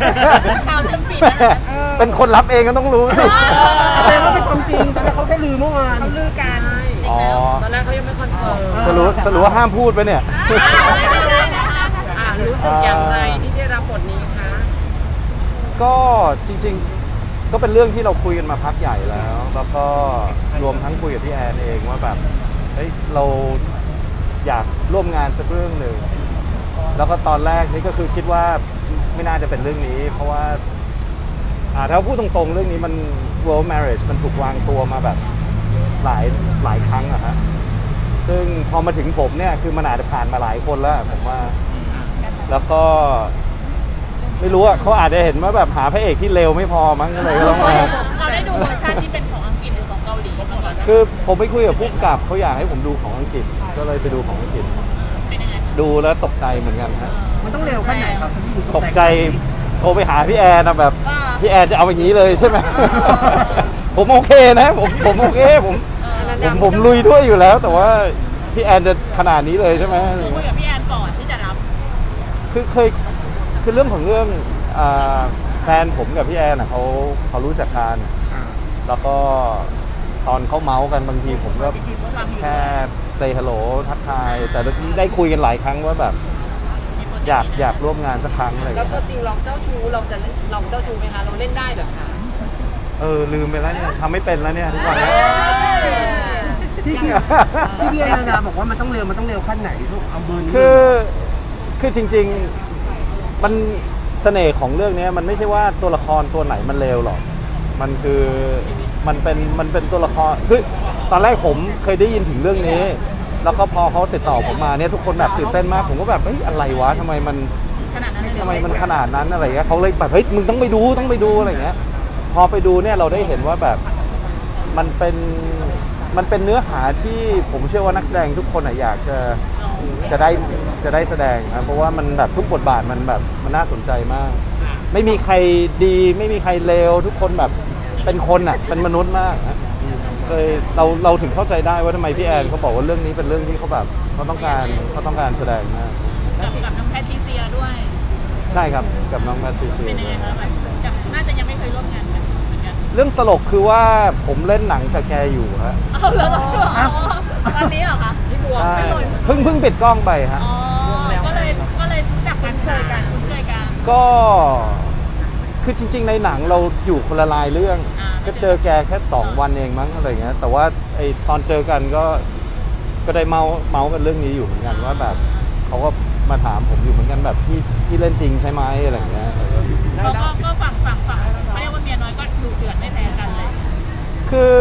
ข่าวเต็มฟีดเป็นคนรับเองก็ต้องรู้สิแสดงว่าเป็นความจริงตอนแรกเขาแค่ลือเมื่อวานเขาลือกันอ๋อตอนแรกเขายังไม่คอนเฟิร์มสรุปว่าห้ามพูดไปเนี่ยรู้สึกอย่างไรที่ได้รับบทนี้คะก็จริงๆก็เป็นเรื่องที่เราคุยกันมาพักใหญ่แล้วแล้วก็รวมทั้งคุยกับพี่แอนเองว่าแบบเฮ้ยเราอยากร่วมงานสักเรื่องหนึ่งแล้วก็ตอนแรกนี่ก็คือคิดว่าไม่น่าจะเป็นเรื่องนี้เพราะว่าถ้าพูดตรงๆเรื่องนี้มัน world marriage มันถูกวางตัวมาแบบหลายครั้งอะฮะซึ่งพอมาถึงผมเนี่ยคือมันอาจจะผ่านมาหลายคนแล้วผมว่าแล้วก็ไม่รู้อะเขาอาจจะเห็นว่าแบบหาพระเอกที่เร็วไม่พอมั้งก็เลยต้องมาเราได้ดูเวอร์ชันที่เป็นของอังกฤษหรือของเกาหลีคือผมไปคุยกับผู้กำกับเขาอยากให้ผมดูของอังกฤษก็เลยไปดูของอังกฤษดูแล้วตกใจเหมือนกันฮะมันต้องเร็วแค่ไหนครับตกใจโทรไปหาพี่แอนนะแบบพี่แอนจะเอาอย่างนี้เลยใช่ไหมผมโอเคนะผมโอเคผมลุยด้วยอยู่แล้วแต่ว่าพี่แอนจะขนาดนี้เลยใช่ไหมคุยกับพี่แอนก่อนที่จะรับคือเรื่องของเรื่องแฟนผมกับพี่แอนเขารู้จักกันแล้วก็ตอนเขาเมาส์กันบางทีผมก็แค่เซย์ฮัลโหลทักทายแต่ได้คุยกันหลายครั้งว่าแบบอยากร่วมงานสักครั้งอะไรแล้วตัวจริงเราเจ้าชู้เราจะเราเจ้าชู้ไหมคะเราเล่นได้แบบคะลืมไปแล้วเนี่ยทำไม่เป็นแล้วเนี่ยทุกวันนี้พี่แอนนาบอกว่ามันต้องเร็วขั้นไหนลูกเอาเบอร์คือจริงๆมันเสน่ห์ของเรื่องนี้มันไม่ใช่ว่าตัวละครตัวไหนมันเร็วหรอกมันคือมันเป็นตัวละครคือตอนแรกผมเคยได้ยินถึงเรื่องนี้แล้วก็พอเขาติดต่อผมมาเนี่ยทุกคนแบบตื่นเต้นมากผมก็แบบเฮ้ยอะไรวะทำไมมันขนาดนั้นอะไรเงี้ยเขาเลยแบบเฮ้ยมึงต้องไปดูอะไรเงี้ยพอไปดูเนี่ยเราได้เห็นว่าแบบมันเป็นเนื้อหาที่ผมเชื่อว่านักแสดงทุกคนอยากจะได้แสดงนะเพราะว่ามันแบบทุกบทบาทมันแบบมันน่าสนใจมากไม่มีใครดีไม่มีใครเลวทุกคนแบบเป็นคนเป็นมนุษย์มากเลยเราถึงเข้าใจได้ว่าทำไมพี่แอนเขาบอกว่าเรื่องนี้เป็นเรื่องที่เขาแบบเขาต้องการแสดงมากกับน้องแพทริเซียด้วยใช่ครับกับน้องแพทริเซียเป็นยังไงคะแบบน่าจะยังไม่เคยร่วมงานกันเหมือนกันเรื่องตลกคือว่าผมเล่นหนังกับแกอยู่ฮะเอาแล้วตอนนี้เหรอคะที่บัวเพิ่งปิดกล้องไปฮะก็เลยรู้จักกันเคยกันก็คือจริงๆในหนังเราอยู่คนละลายเรื่องก็เจอแกแค่2 วันเองมั้งอะไรเงี้ยแต่ว่าไอตอนเจอกันก็ได้เมากันเรื่องนี้อยู่เหมือนกันว่าแบบเขาก็มาถามผมอยู่เหมือนกันแบบพี่เล่นจริงใช่ไหมอะไรเงี้ยก็ฝั่งไม่เรียกว่าเมียน้อยก็ดูเดือดไม่แพ้กันเลยคือ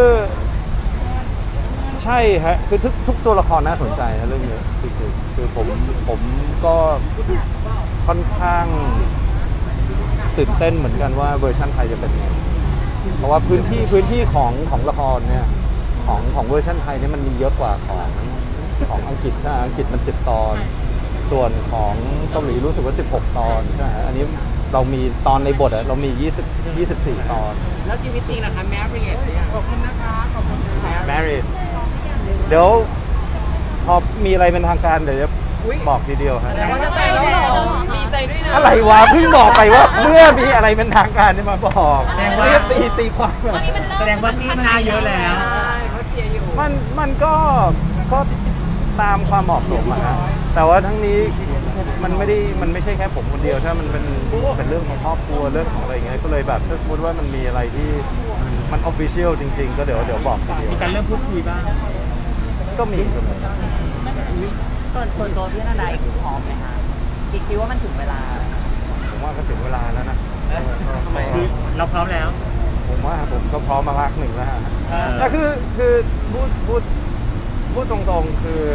ใช่ฮะคือทุกตัวละครน่าสนใจนะเรื่องนี้คือผมก็ค่อนข้างตื่นเต้นเหมือนกันว่าเวอร์ชันไทยจะเป็นไงเพราะว่าพื้นที่ของละครเนี่ยของเวอร์ชันไทยเนี่ยมันมีเยอะกว่าของอังกฤษใช่ไหมอังกฤษมัน10 ตอนส่วนของเกาหลีรู้สึกว่า16 ตอนใช่ไหมอันนี้เรามีตอนในบทเรามี24 ตอนแล้วชีวิตจริงล่ะคะแมรี่ขอบคุณนะคะขอบคุณแมรี่เดี๋ยวพอมีอะไรเป็นทางการเดี๋ยวจะบอกทีเดียวครับดีใจด้วยนะอะไรวะเพิ่งบอกไปว่าเมื่อมีอะไรเป็นทางการจะมาบอกแสดงว่าตีความแสดงว่านี่มันเยอะแล้วเขาเชียร์อยู่มันก็ตามความเหมาะสมนะแต่ว่าทั้งนี้มันไม่ใช่แค่ผมคนเดียวถ้ามันเป็นเรื่องของครอบครัวเรื่องของอะไรเงี้ยก็เลยแบบถ้าสมมติว่ามันมีอะไรที่มันออฟฟิเชียลจริงๆก็เดี๋ยวบอกทีเดียวมีการเริ่มพูดคุยบ้างก็มีส่วนตัวพี่นาดาพร้อมไหมคะคิดว่ามันถึงเวลาผมว่าก็ถึงเวลาแล้วนะคือเราพร้อมแล้วผมว่าผมก็พร้อมมาพักหนึ่งแล้วแต่คือพูดตรงๆคือ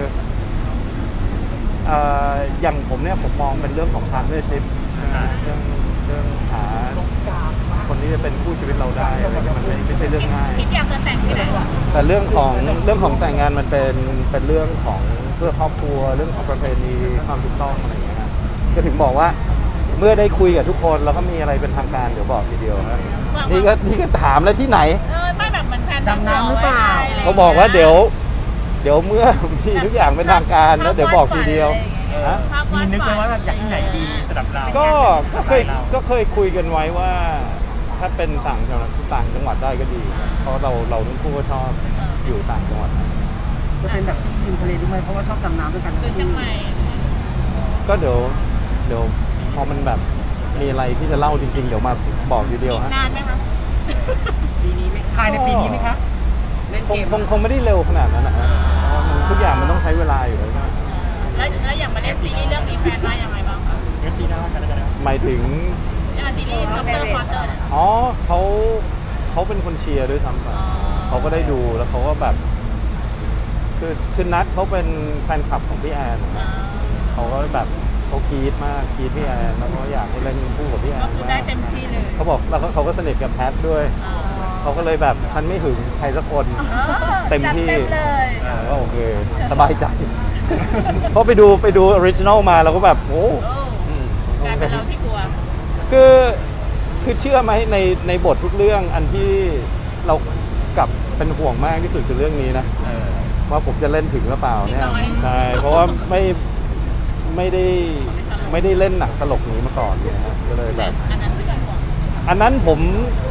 อย่างผมเนี่ยผมมองเป็นเรื่องของพาร์ทเนอร์ชิพเรื่องหาคนที่จะเป็นคู่ชีวิตเราได้มันไม่ใช่เรื่องง่ายคิดอยากจะแต่งที่ไหนวะแต่เรื่องของแต่งงานมันเป็นเรื่องของเพื่อครอบครัวเรื่องของประเพณีความถูกต้องอะไรอย่างเงี้ยก็ถึงบอกว่าเมื่อได้คุยกับทุกคนแล้วก็มีอะไรเป็นทางการเดี๋ยวบอกทีเดียวครับนี่ก็ถามแล้วที่ไหนไม่แบบเหมือนแฟนดำน้ำหรือเปล่าเขาบอกว่าเดี๋ยวเมื่อมีทุกอย่างเป็นทางการแล้วเดี๋ยวบอกทีเดียวฮะภาพวามีดนึกไหมฝันว่าแบบอยากที่ไหนดีสำหรับเราก็เคยคุยกันไว้ว่าถ้าเป็นต่างจังหวัดได้ก็ดี เพราะเราทั้งคู่ก็ชอบอยู่ต่างจังหวัดจะเป็นแบบที่ริมทะเลด้วยไหมเพราะว่าชอบดำน้ำด้วยกันหรือเชียงใหม่ก็เดี๋ยวพอมันแบบมีอะไรที่จะเล่าจริงๆเดี๋ยวมาบอกทีเดียวฮะนานไหมคะปีนี้ไหมภายในปีนี้ไหมคะเล่นเกมคงไม่ได้เร็วขนาดนั้นนะฮะเพราะว่าทุกอย่างมันต้องใช้เวลาอยู่แล้วใช่ไหมแล้วอย่างมาเล่นซีรีส์เรื่องนี้แฟนว่ายังไงบ้างคะปีหน้ากันแล้วกันนะหมายถึงซีรีส์ดรพอตเตอร์เนี่ยอ๋อเขาเป็นคนเชียร์ด้วยซ้ำไปเขาก็ได้ดูแล้วเขาก็แบบคือนัดเขาเป็นแฟนคลับของพี่แอนนะเขาก็แบบเขากรี๊ดมากกรี๊ดพี่แอนแล้วก็อยากให้เล่นคู่กับพี่แอก็นคือมาได้กเต็มที่เลยเขาบอกแล้วเขาก็สนิทกับแพทด้วยเขาก็เลยแบบฉันไม่หึงใครสักคน เต็มที่จัดเต็มเลยก็โอเคสบายใจ เพราะไปดูออริจินอลมาเราก็แบบโอ้โอ้อืมกลายเป็นเราที่กลัวคือเชื่อไหมในบททุกเรื่องอันที่เรากลับเป็นห่วงมากที่สุดคือเรื่องนี้นะว่าผมจะเล่นถึงหรือเปล่าเนี่ยใช่เพราะว่าไม่ได้เล่นหนังตลกนี้มาก่อนเนี่ยฮะก็เลยแบบอันนั้นไม่ใช่ห่วงอันนั้นผม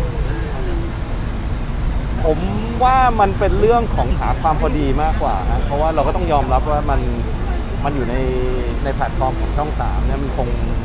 ว่ามันเป็นเรื่องของหาความพอดีมากกว่าฮะเพราะว่าเราก็ต้องยอมรับว่ามันอยู่ในแพลตฟอร์มของช่อง3เนี่ยมันค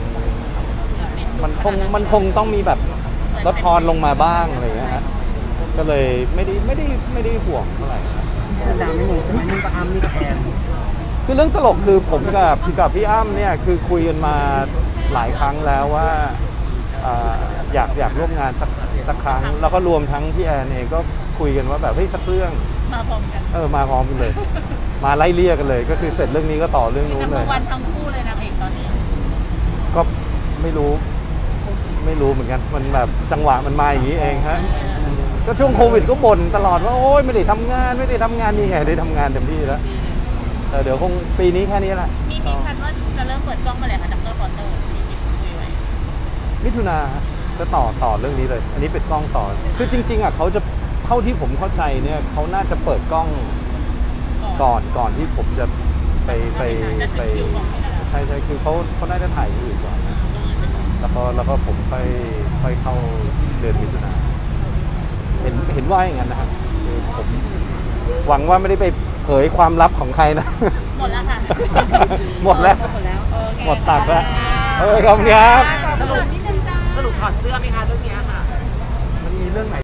งต้องมีแบบลดทอนลงมาบ้างอะไรอย่างเงี้ยฮะก็เลยไม่ได้ห่วงเท่าไหร่ครับดำไม่งงใช่ไหมมึงกับอ้ำนี่กับแอนคือเรื่องตลกคือผมกับพี่อ้ำเนี่ยคือคุยกันมาหลายครั้งแล้วว่าอยากร่วมงานสักครั้งแล้วก็รวมทั้งพี่แอนเองก็คุยกันว่าแบบเฮ้ยสักเรื่องมาพร้อมกันมาพร้อมกันเลย มาไล่เลี่ยกันเลย ก็คือเสร็จเรื่องนี้ก็ต่อเรื่องนู้นเลยวันทั้งคู่เลยนางเอกตอนนี้ก็ไม่รู้เหมือนกันมันแบบจังหวะมันมาอย่างนี้เองฮะก็ช่วงโควิดก็บ่นตลอดว่าโอ๊ยไม่ได้ทำงานนี่ไงได้ทำงานเต็มที่แล้วแต่เดี๋ยวคงปีนี้แค่นี้แหละมีแผนว่าจะเริ่มเปิดกล้องเมื่อไหร่คะดรพอตเตอร์ที่คุยไว้มิถุนาจะต่อเรื่องนี้เลย อันนี้เป็นกล้องต่อคือจริงๆอ่ะเขาจะเท่าที่ผมเข้าใจเนี่ยเขาน่าจะเปิดกล้องก่อนที่ผมจะไปใช่คือเขาน่าจะถ่ายที่อื่นก่อนนะแล้วก็ผมค่อยเข้าเดือนมิถุนาเห็นว่าอย่างนั้นนะครับคือผมหวังว่าไม่ได้ไปเผยความลับของใครนะหมดแล้วค่ะหมดแล้วโอเคหมดตักแล้วขอบคุณครับสรุปถอดเสื้อไหมคะเรื่องนี้ค่ะมันมีเรื่องไหน